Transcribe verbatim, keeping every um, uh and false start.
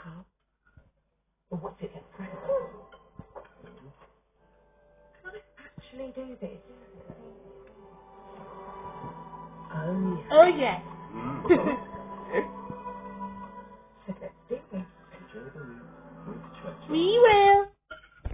can't. Well, what's it then, Frank? Can I actually do this? Oh, yeah. Oh, yes. So let's do this. Enjoy the week with Church. We will.